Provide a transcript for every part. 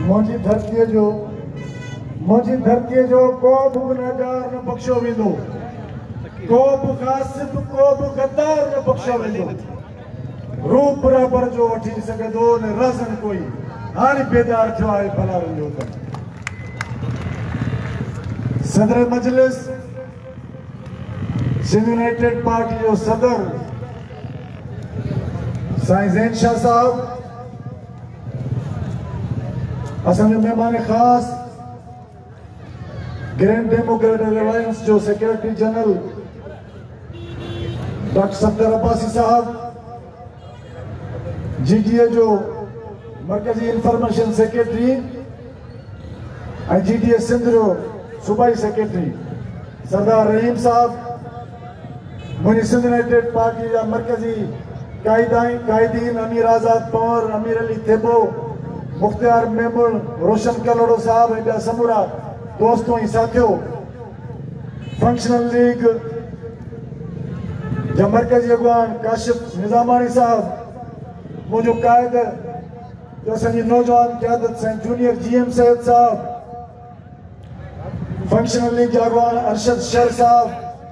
मुझी धरती जो को भी गुनहगार न बख्शो वेंदो, को भी गासिब को भी गद्दार न बख्शो वेंदो। रूप बराबर जो वठी सघंदो न रज़न कोई हाणे बेदार थियो आहे भला रंजो त। सदर मजलिस सिंध यूनाइटेड पार्टी जो सदर साईं ज़ैन शाह साहब, असांजो मेहमान ख़ास ग्रैंड डेमोक्रेटिक अलायंस जो secretary general doctor Safdar Abbasi साहब, जीटीए जो मरकजी इंफॉर्मेशन सेक्रेटरी और जीटीए सिंध जो सूबाई सेक्रेटरी सरदार रहीम साहब, मुझी सिंध यूनाइटेड पार्टी जा मरकजी कायदीन अमीर आज़ाद पंवर, अमीर अली थेबो, मुख्तियार मेमून, रोशन कलोड़ो साहब ऐं ॿिया समूरा दोस्तों ऐं साथियों, फंक्शनल लीग जा मरकजी अगवान काशिफ निज़ामानी साहब, मुझो कायद जो असांजी नौजवान क़यादत साईं जूनियर जीएम सैयद साहब, फंक्शनल लीग जा अगवान अरशद शर साहब,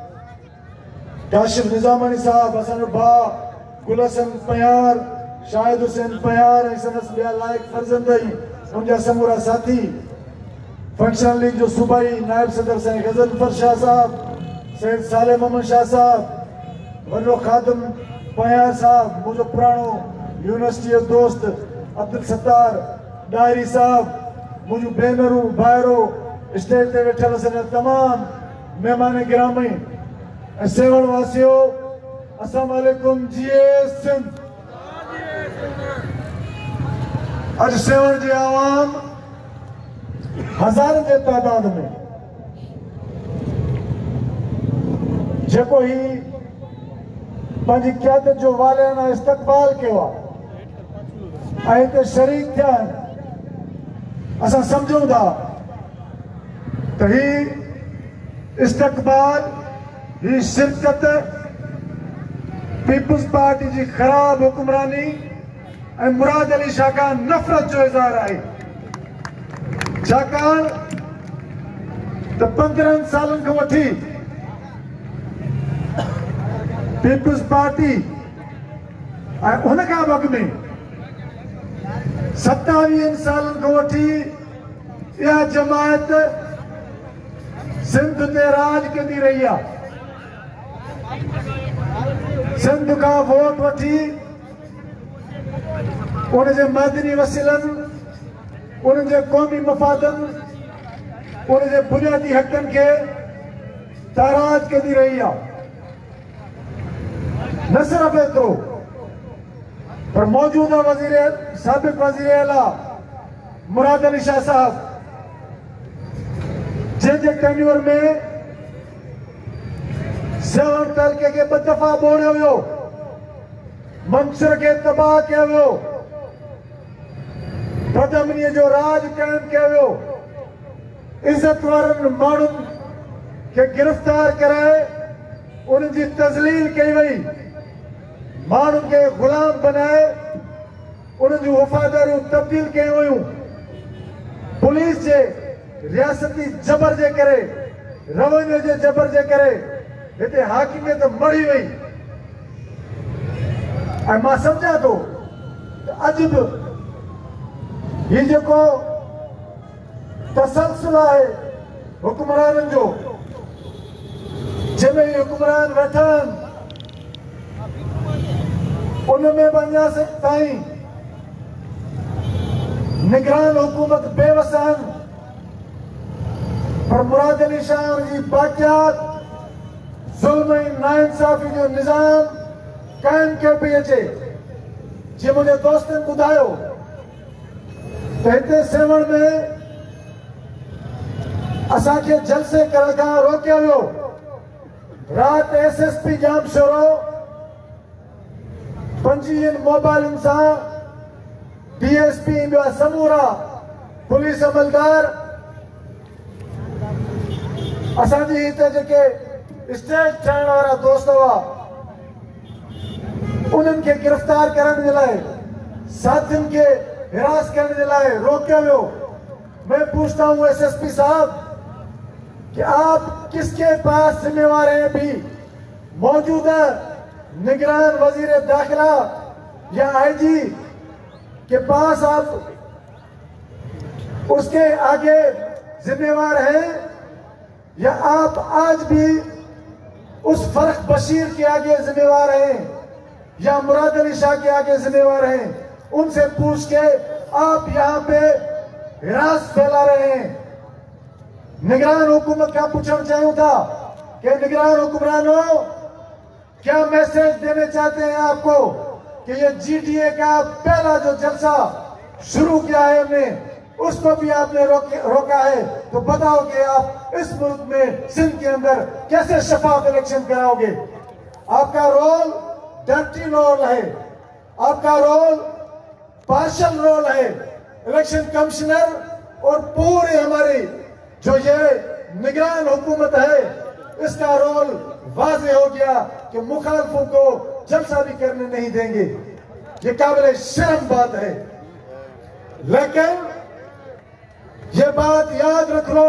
काशिफ निज़ामानी साहब, असांजो भाउ गुल हसन पयार, शाहिद हुसैन पयार ऐं संदसि ॿिया लाइक़ फर्ज़ंदई उनजा समूरा साथी, फंक्शनल लीग जो सूबाई नायब सदर साईं गज़नफर शाह साहब, सैयद साले मोहम्मद शाह साहब, वॾो खादिम पयार साहब, मुझो पुराणो यूनिवर्सिटी जो दोस्त अब्दुल सत्तार डायरी साहब, मुझो भेनरू भाइरो स्टेज ते वेठल असांजा तमाम मेहमान गिरामी ऐं सेवण वासियो, अस्सलाम वालेकुम जीए सिंध। अज सेवण जी आवाम हज़ार जे तादाद में जेको ही पंहिंजी क़यादत जो वालियाना इस्तक़बाल कयो आहे ऐं हिते शरीक थिया आहिनि, असां सम्झूं था त ही इस्तक़बाल, ही शिरकत पीपल्स पार्टी जी ख़राब हुक्मरानी ऐं मुराद अली शाह खां नफ़रत जो इज़हार आहे। छाकाणि त 15 सालनि खां वठी पीपल्स पार्टी ऐं हुन खां अॻु में 27 सालनि खां वठी इहा जमायत सिंध ते राज कंदी रही आहे। सिंध खां वोट वठी उनजे मदनी वसीलनि, उनजे क़ौमी मफ़ादनि, उनजे बुनियादी हक़नि खे ताराज कंदी रही आहे। न सिर्फ़ एतिरो पर मौजूदा साबिक़ वज़ीर आला मुराद अली शाह साहब, जंहिंजे टेन्यूर में सेवण तहलके खे 2 दफ़ा ॿोड़ियो वियो, मंसूर खे तबाह कयो वियो, बदअमनीअ जो राज क़ाइम कयो वियो, इज़त वारनि माण्हुनि खे गिरफ़्तार कराए उन्हनि जी तज़लील कई वई, माण्हुनि खे ग़ुलाम बनाए उन्हनि जूं वफ़ादारियूं तब्दील कयूं वयूं। पुलिस जे रियासती जबर जे करे, रवैये जे जबर जे करे हिते हाकिमियत मरी वई। ऐं मां सम्झां थो त अॼु बि ही जेको तसलसल आहे हुक्मराननि जो, जंहिंमें ही हुक्मरान वेठा आहिनि, उनमें बि अञा ताईं निगरान हुकूमत बेवस आहिनि। पर मुराद अली शाह जी बाक़ियात ज़ुल्म ऐं नाइंसाफ़ी जो निज़ाम क़ाइम कयो पई अचे। जीअं मुंहिंजे दोस्तनि ॿुधायो त हिते सेवण में असांखे जलसे करण खां रोकियो वियो। राति एसएसपी जामशोरो 25 मोबाइलुनि सां डीएसपी ॿिया समूरा पुलिस अमलदार असांजी हिते जेके स्टेज ठाहिण वारा दोस्त हुआ उन्हनि खे गिरफ़्तार करण जे लाइ, साथियुनि खे हिरास करण जे लाइ रोकियो वियो। मैं पूछता हूं एसएसपी साहब कि आप किसके पास जिम्मेवार हैं? अभी मौजूदा निगरान वजीर दाखिला या आईजी के पास आप उसके आगे जिम्मेवार हैं, या आप आज भी उस फर्क बशीर के आगे जिम्मेवार हैं, या मुराद अली शाह के आगे जिम्मेवार हैं? उनसे पूछ के आप यहां पे हिरास फैला रहे हैं। निगरान हुकूमत का पूछना चाहिए था कि निगरान हुक्मरानों, क्या मैसेज देने चाहते हैं आपको कि ये जीटीए का पहला जो जलसा शुरू किया है हमने, उसको भी आपने रोका है? तो बताओ कि आप इस मुल्क में सिंध के अंदर कैसे शफाफ इलेक्शन कराओगे? आपका रोल डर्टी रोल है, आपका रोल पार्शल रोल है। इलेक्शन कमिश्नर और पूरे हमारी जो ये निगरान हुकूमत है, इसका रोल वाज़ेह हो गया कि मुखालफों को जलसा भी करने नहीं देंगे। ये काबिल शर्म बात है। लेकिन ये बात याद रख लो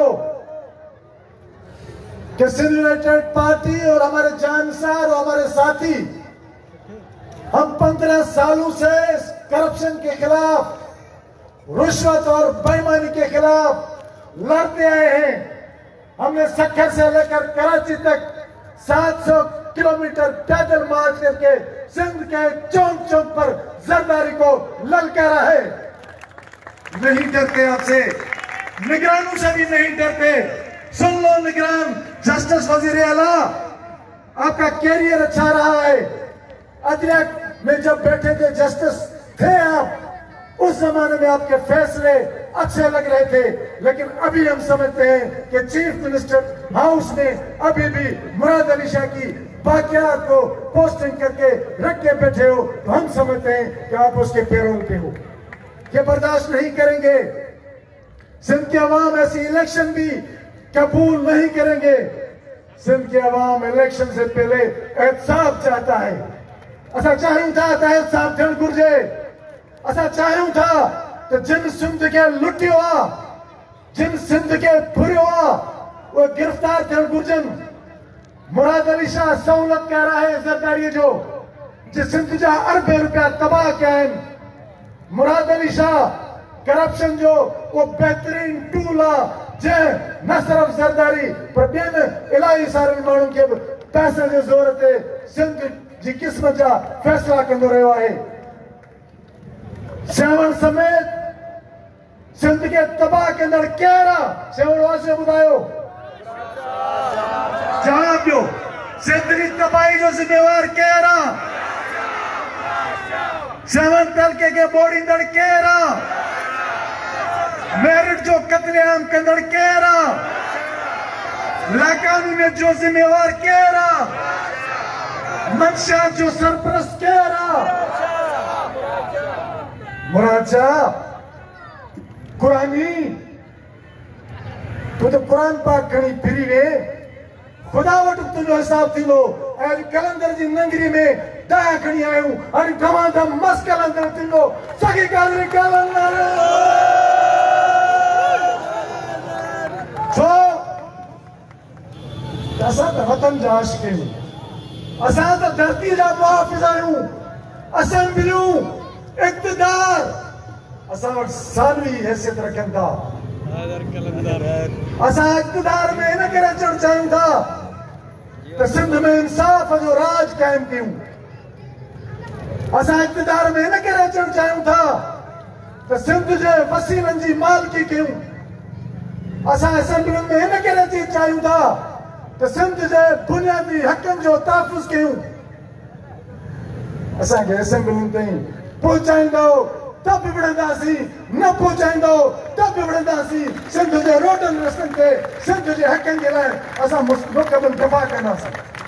कि सिंध यूनाइटेड पार्टी और हमारे जानसार और हमारे साथी, हम 15 सालों से करप्शन के खिलाफ, रुश्वत और बेईमानी के खिलाफ लड़ते आए हैं। हमने सक्खर से लेकर कराची तक 700 किलोमीटर पैदल मार्च करके सिंध के चौक चौक पर जरदारी को ललकारा है। नहीं डरते आपसे, निगरानों से भी नहीं डरते। सुन लो निगरान जस्टिस वजीर आला, आपका कैरियर अच्छा रहा है। अदलिया में जब बैठे थे जस्टिस थे आप, उस जमाने में आपके फैसले अच्छे लग रहे थे, लेकिन अभी हम समझते हैं कि चीफ मिनिस्टर हाउस में अभी भी मुराद अली शाह की बाकियात को पोस्टिंग करके रख के बैठे हो, तो हम समझते हैं कि आप उसके पेरोल पे हो। ये बर्दाश्त नहीं करेंगे। सिंध के अवाम ऐसी इलेक्शन भी कबूल नहीं करेंगे। सिंध के अवाम इलेक्शन से पहले एहतसाब चाहता है। असा चाहूं था एहतसाब थियण घुर्जे। असा चाहूं था तो जिन सिंध के लुटियो आ, जिन सिंध के फुरियो आ, वो गिरफ्तार थियण घुर्जन। मुराद अली शाह सहूलत कह रहा है जरदारी जो सिंध जा अरबे रुपया तबाह कया आहिनि। मुराद अली शाह करप्शन जो वो बेहतरीन टूल आहे, जंहिं न सिर्फ ज़रदारी पर ॿियनि इलाही सारनि माण्हुनि खे बि पैसे जे ज़ोर ते सिंध जी क़िस्मत जा फ़ैसिला कंदो रहियो आहे। सेवण समेत सिंध खे तबाह कंदड़ केरु आहे? सेवण वासियो ॿुधायो। जवाब ॾियो, सिंध जी तबाही जो ज़िम्मेवार केरु आहे? सेवन तलके के बोड़ींदड़ केरु आहे? मेरिट जो कत्लेआम कंदड़ केरु आहे? लाकानूनियत जो ज़िम्मेवार केरु आहे? मंशा जो सरपरस्त केरु आहे? मुराद शाह कुरानी, तू तो कुरान पाक खणी फिरी वे, खुदा वटि तुंहिंजो हिसाब थींदो। ऐं कलंदर जी नंगरी में दया खणी आयूं, हाणे धमाधम मस्त कलंदर थींदो। सॻी कादरी कलंदर छो असां त वतन जा आशिक़ आहियूं, असां त धरती जा मुहाफ़िज़ आहियूं। असेंबलियूं, इक़्तिदार असां वटि सानवी हैसियत रखनि था। असां इक़्तिदार में इन करे अचणु चाहियूं था त सिंध में इंसाफ़ जो राज क़ाइमु कयूं। असां इक़्तिदार में इन करे अचणु चाहियूं था त सिंध जे वसीलनि जी मालिकी कयूं। असां असेंबलियुनि में इन करे अची चाहियूं था त सिंध जे बुनियादी हक़नि जो तहफ़ुज़ कयूं। असांखे असेंबलियुनि ताईं पहुचाईंदो त बि विढ़ंदासीं, न पहुचाईंदो त बि विढ़ंदासीं। सिंध जे रोडनि रस्तनि ते सिंध जे हक़नि जे लाइ असां मुस्तक़बिल दफ़ा कंदासीं।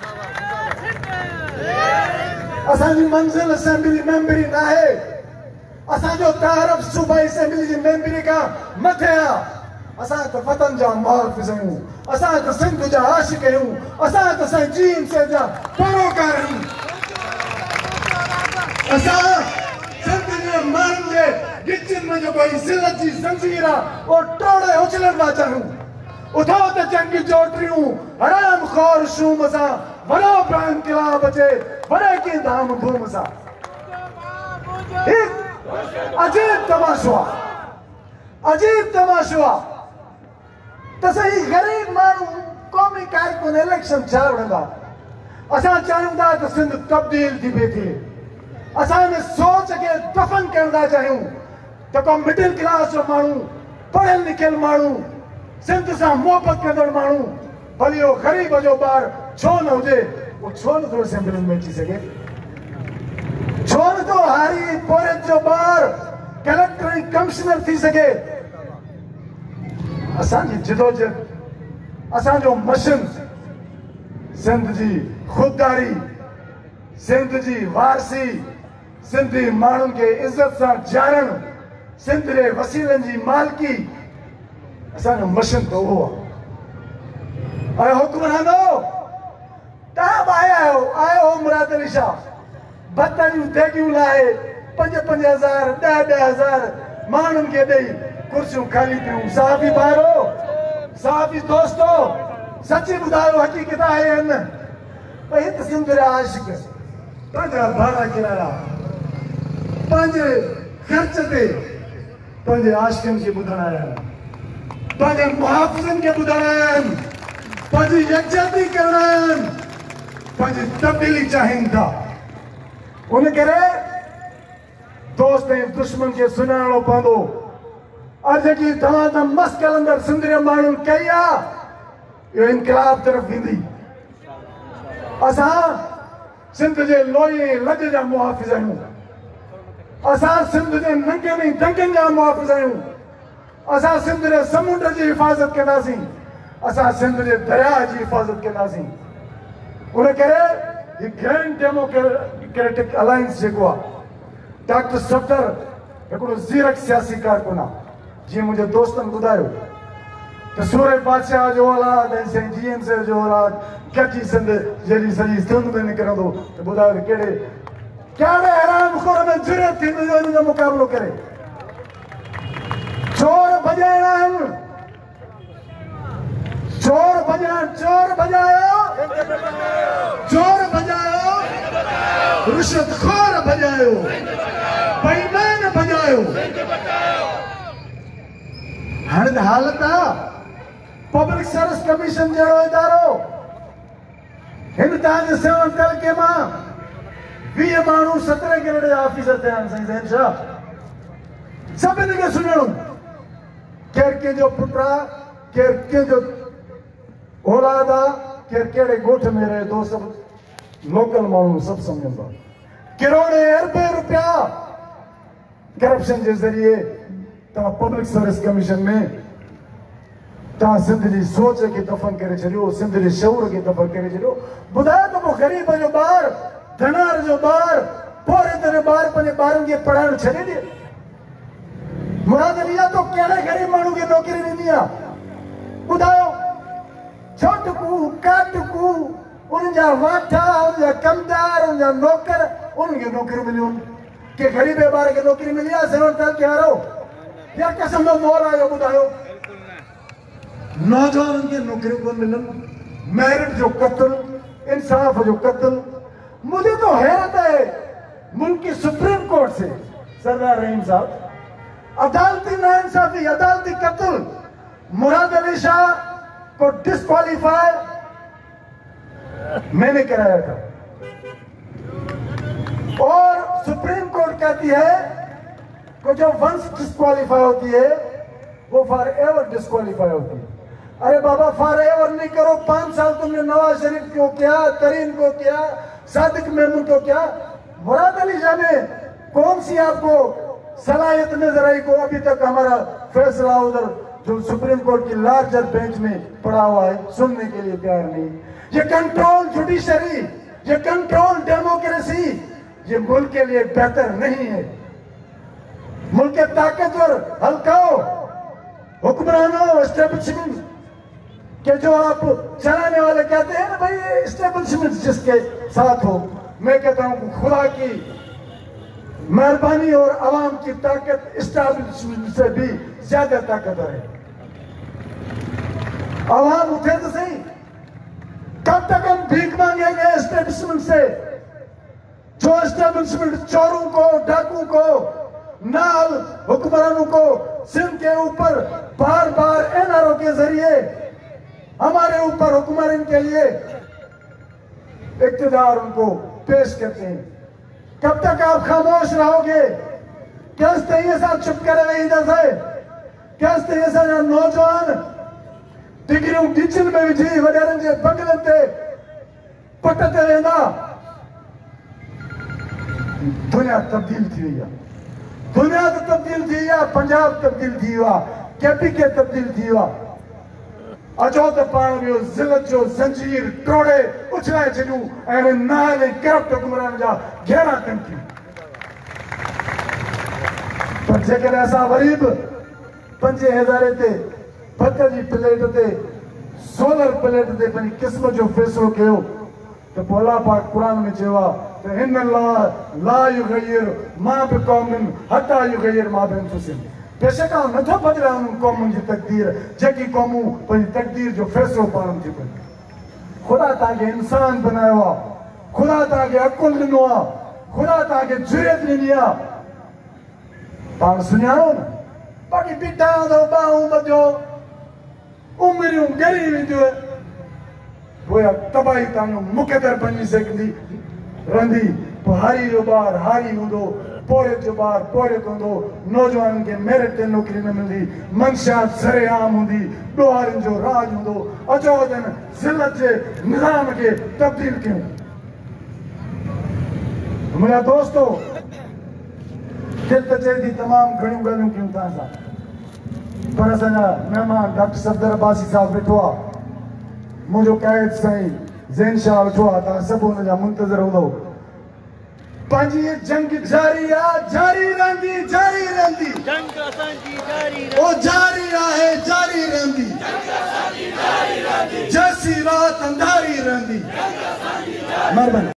असांजी मंज़िल असेंबली मेंबरी न आहे। असांजो तारफ़ सूबाई असेंबली जी मेंबरी खां मथे आहे। असां त वतन जा मुहाफ़िज़ आहियूं, असां त सिंध जा आशिक़ आहियूं, असां त साईं जीन से जा पैरोकार आहियूं। असां सिंध जे माण्हुनि जे गिचन में जो कोई जिल्लत जी जंजीरा वो टोड़े उछलन ना चाहूं उठाओ ते जंगी चोटरियूं हराम खोर शूम सा वरो प्राण किला बचे वरे की धाम धूम सा एक अजीब तमाशा तसई गरीब मानू कौमी कारकुन इलेक्शन छावड़ा असा चाहूं था तो सिंध तब्दील थी बेठी असा ने सोच के दफन करना चाहूं तो को मिडिल क्लास जो मानू पढ़ल लिखल मानू सिंध से मोहब्बत कंदड़ मानू भली वो गरीब जो बार छो न हुजे वो छो न थोड़े असेंबली में अची सके छो न तो हारी पोरत जो बार कलेक्टर कमिश्नर थी सके असांजी जिदोजहद असांजो मशन सिंध जी खुददारी सिंध जी वारसी सिंधी माण्हुनि खे इज़त सां ॼाणण सिंध जे वसीलनि जी मालिकी असांजो मशन तो उहो आहे। हुक्मरानो तव्हां बि आया हो मुराद अली शाह बतरियूं देगियूं लाहे 5,000 10,000 माण्हुनि खे ॾेई कुर्सियूं खाली थियूं साफ़ी भाइरो साफ़ी दोस्तो सची ॿुधायो हक़ीक़त आहे न भई त सिंध जा आशिक पंहिंजा भाड़ा किराया पंहिंजे ख़र्च ते पंहिंजे आशिकनि खे ॿुधण आया आहिनि पंहिंजे मुहाफ़िज़नि खे ॿुधण आया आहिनि पंहिंजी यकजहती करण आया आहिनि पंहिंजी तब्दीली चाहिनि था उन करे दोस्त ऐं दुश्मन खे सुञाणो पवंदो और जेकी तव्हां त मस्त कलंदड़ सिंध जे माण्हुनि कई आहे इहो इनकलाब तरफ़ वेंदी असां सिंध जे लोही लज जा मुहाफ़िज़ आहियूं असां सिंध जे नंगनि दंगनि जा मुहाफ़िज़ आहियूं असां सिंध जे समुंड जी हिफ़ाज़त कंदासीं असां सिंध जे दरिया जी हिफ़ाज़त कंदासीं उन करे ही ग्रैंड डेमोक्रेटिक अलायंस जेको आहे डॉक्टर सफदर हिकिड़ो ज़ीरक सियासी कारकुन आहे जीअं मुंहिंजे दोस्तनि ॿुधायो त सूरज बादशाह जो औलाद ऐं साईं जीएम साहिब जो औलाद गॾिजी सिंध जॾहिं सॼी सिंध में निकिरंदो त ॿुधायो कहिड़े हरामखोर में जुरत थींदी जो हिन जो मुक़ाबिलो करे चोर भॼाइणा आहिनि चोर भॼायो चोर भॼायो रिश्वतखोर भॼायो बेईमान भॼायो हाणे हालत आहे पब्लिक सर्विस कमीशन जहिड़ो इदारो हिन तव्हांजे सेवन तलके मां 20 माण्हू 17 ग्रेड जा ऑफिसर थिया आहिनि साईं ज़ैन शाह सभिनी खे सुञाणो केरु कंहिंजो पुटु आहे केरु कंहिंजो औलाद आहे केरु कहिड़े ॻोठ में रहे थो सभु लोकल माण्हू सभु सम्झंदो किरोड़े अरबे रुपया करप्शन जे ज़रिए तव्हां पब्लिक सर्विस कमीशन में तव्हां सिंध जी सोच खे दफ़न करे छॾियो सिंध जे शऊर खे दफ़न करे छॾियो ॿुधायो त पोइ ग़रीब जो ॿार धनार जो ॿार पोरेत जो ॿार पंहिंजे ॿारनि खे पढ़ाइण छॾे ॾे मुराद अली तो कहिड़े ग़रीब माण्हू खे नौकरी ॾिनी आहे ॿुधायो छोटकू काटकू उन्हनि जा वाठा उन्हनि जा कमदार उन्हनि जा नौकर उन्हनि खे नौकरियूं मिलियूं के ग़रीब ॿार खे नौकरी मिली आहे सेवन तलके वारो या कसम जो मोल आयो ॿुधायो नौजवाननि खे नौकरियूं कोन मिलनि मेरिट जो क़त्ल इंसाफ जो क़त्ल मुझे तो हैरत है मुल्क की सुप्रीम कोर्ट से सरदार रहीम साहब अदालती नाइंसाफी अदालती कत्ल मुराद अली शाह को डिस्क्वालीफाई मैंने कराया था और सुप्रीम कोर्ट कहती है कि जो वंस डिस्क्वालीफाई होती है वो फॉर एवर डिस्क्वालीफाई होती है। अरे बाबा फॉर एवर नहीं करो 5 साल तुमने नवाज शरीफ को किया तरीन को किया सादिक मेमून को किया मुराद अली शाह ने कौन सी आपको सलाहियत नजर आई को अभी तक हमारा फैसला उधर जो सुप्रीम कोर्ट की लार्जर बेंच में पड़ा हुआ है सुनने के लिए तैयार नहीं। ये कंट्रोल जुडिशरी ये कंट्रोल डेमोक्रेसी ये मुल्क के लिए बेहतर नहीं है। मुल्क के ताकतवर हल्काओं हुक्मरानों एस्टेब्लिशमेंट के जो आप चलाने वाले कहते हैं ना भाई एस्टेब्लिशमेंट जिसके साथ हो मैं कहता हूं खुदा की मेहरबानी और आवाम की ताकत इस्टेब्लिशमेंट से भी ज्यादा ताकतवर है। आवाम उठे तो सही। कब तक हम भीख मांगेंगे एस्टेब्लिशमेंट से? जो एस्टेब्लिशमेंट चोरों को, डाकू को, नाल हुक्मरानों को सिंध के ऊपर बार बार एनआरओ के जरिए हमारे ऊपर हुक्मरान के लिए इक्तदार उनको पेश करते हैं। कब तक आप खामोश रहोगे? क्या इस तरीके से चुप करे रही से? क्या इस तरीके से नौजवान डिग्रियों किचन में विझी वडेरनि जे बंगलनि ते पटते वेंदा? दुनिया तब्दील थी वही है। दुनिया तो तब्दील थी है, पंजाब तब्दील थी हुआ, केपीके तब्दील थी हुआ। अचो तो पाण वियो ज़िलत जो ज़ंजीर टोड़े उछलाए छॾियूं ऐं नाल ऐं करप्ट हुक्मरान जा घेरा कनि थियूं। पर जेकॾहिं असां वरी बि 5000 ते भत जी प्लेट ते सोलर प्लेट ते पंहिंजी क़िस्मत जो फ़ैसिलो कयो तो अल्लाह पाक कुरान में चयो आहे त हिन ला युग़य्यिरु मा बिक़ौमिन हत्ता युग़य्यिरु मा बिअंफुसिहिम। बेशक नथो बदिलां उन क़ौमुनि जी तक़दीर जेकी क़ौमूं पंहिंजी तक़दीर जो फ़ैसिलो पाण थियूं कनि। खुदा तव्हांखे इंसान बनायो आहे, खुदा तव्हांखे अकुल ॾिनो आहे, खुदा तव्हांखे जुरियत ॾिनी आहे। पाण सुञाणो न? बाक़ी बीठा हूंदो ॿाहूं ॿधियो उमिरियूं ॻरी वेंदियूं, गोया तबाही तव्हांजो मुक़दर बणी सघंदी रहंदी। पोइ हारी जो ॿार हारी हूंदो, पोरियत जो ॿार पोरियत हूंदो, नौजवाननि खे मेरिट ते नौकरी न मिलंदी, मंशियात सरेआम हूंदी, ॾोहारियुनि जो राज हूंदो। अचो वञनि ज़िलत जे निज़ाम खे तब्दील कयूं। मुंहिंजा दोस्तो, दिलि त चए थी तमामु घणियूं ॻाल्हियूं कयूं तव्हां सां, पर असांजा महिमान डॉक्टर सफदर अब्बासी साहिबु वेठो आहे, मुंहिंजो क़ाइद साईं ज़ैन शाह वेठो आहे, तव्हां सभु हुनजा मुंतज़िर हूंदो। पंहिंजी जंग जारी आहे, जारी रहंदी, जारी रहंदी। जंग असांजी जारी रहंदी, ओ जारी आहे, जारी रहंदी। जंग असांजी जारी रहंदी, जैसी रात अंधारी रहंदी। महिरबानी।